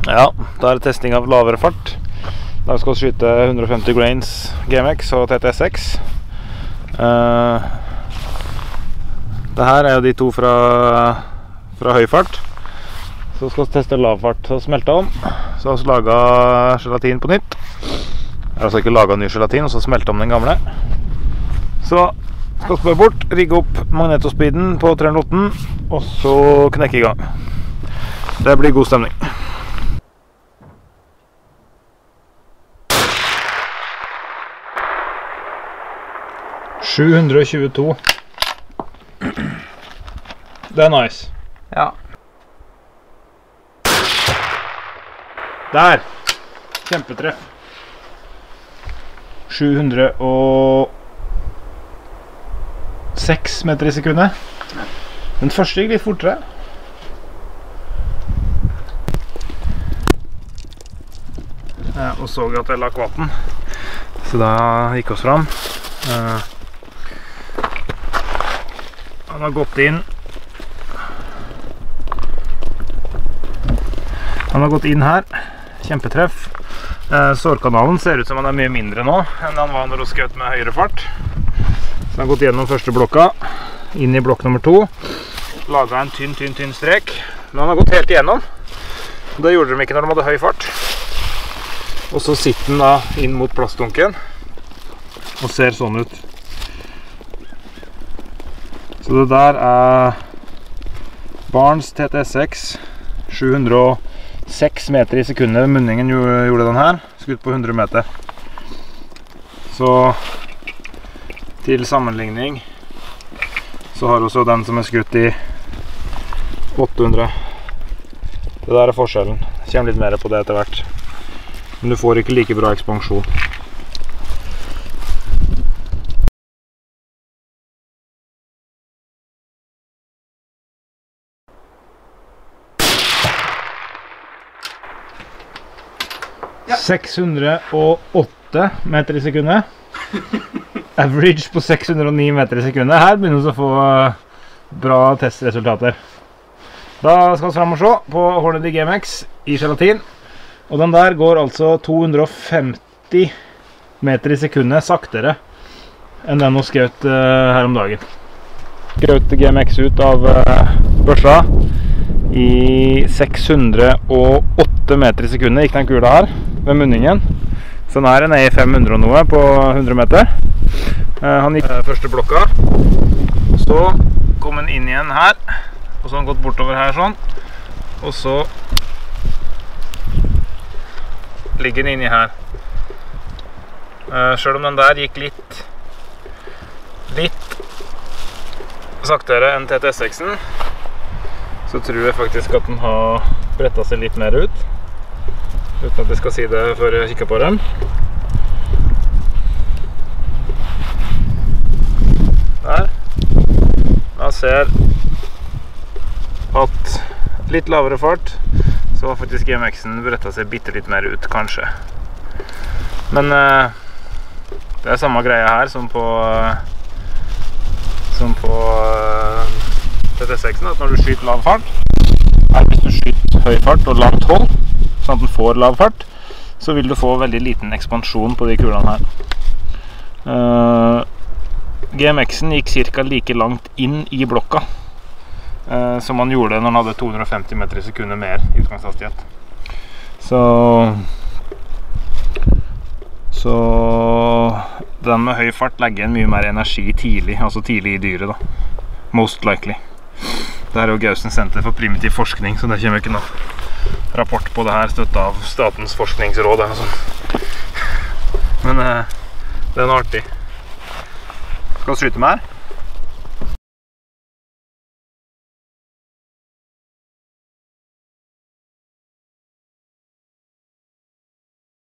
Ja, da er det testing av lavere fart. Da skal vi skyte 150 grains GMX og TTS6. Det her er jo de to fra høy fart. Så skal vi teste lav fart og smelte om. Så har vi laget gelatin på nytt. Jeg har altså ikke laget ny gelatin, og så smelte om den gamle. Så skal vi spørre bort, rigge opp magnetospeeden på 308, og så knekke i gang. Det blir god stemning. 722. Det er nice. Ja. Der. Kjempetreff. 706 meter i sekundet. Den første gikk litt fortere. Ja, og så at jeg la kvatten. Så da gikk oss fram. Han har gått inn. Han har gått inn her. Kjempetreff. Sårkanalen ser ut som han er mye mindre nå enn han var når han skjøt med høyere fart. Så han har gått gjennom første blokka, inn i blokk nummer 2. Laget en tynn strek. Men han har gått helt igjennom. Det gjorde de ikke når de hadde høy fart. Og så sitter den da inn mot plastdunken og ser sånn ut. Så det der er Barnes TTS6, 706 meter i sekundet. Munningen gjorde den her, skutt på 100 meter. Så til sammenligning så har også den som er skutt i 800. Det der er forskjellen. Det kommer litt mer på det etter hvert. Men du får ikke like bra ekspansjon. Ja. 608 meter i sekundet. Average på 609 meter i sekundet. Her begynner vi å få bra testresultater. Da skal vi fram og se på Hornady GMX i gelatin. Og den der går altså 250 meter i sekundet saktere enn den hun skjøt her om dagen. Skjøt GMX ut av børsa i 608 meter i sekundet gikk den kula her ved munningen. Så den her er nede i 500 og noe på 100 meter. Han gikk første blokka, så kom han inn igjen her, og så har han gått bortover her sånn, og så ligger den inni her. Selv om den der gikk litt saktere enn TTS6-en, så tror jeg faktisk at den har brettet seg litt mer ut, uten at jeg skal si det før jeg kikker på dem. Der. Man ser at litt lavere fart, så har faktisk GMX-en brettet seg bitte litt mer ut, kanskje. Men det er samme greie her som på TT6-en, at når du skyter lav fart, hvis du skyter høy fart og langt hold, sånn at den får lav fart, så vil du få veldig liten ekspansjon på de kulene her. GMX-en gikk cirka like langt inn i blokka som han gjorde når han hadde 250 meter i sekundet mer i utgangshastighet. Så den med høy fart legger en mye mer energi tidlig, altså tidlig i dyret da. Most likely. Det er jo Gausen Senter for primitiv forskning, så det kommer ikke noe rapport på det her, støttet av Statens forskningsråd eller noe sånt. Men det er noe artig. Skal vi skyte med her?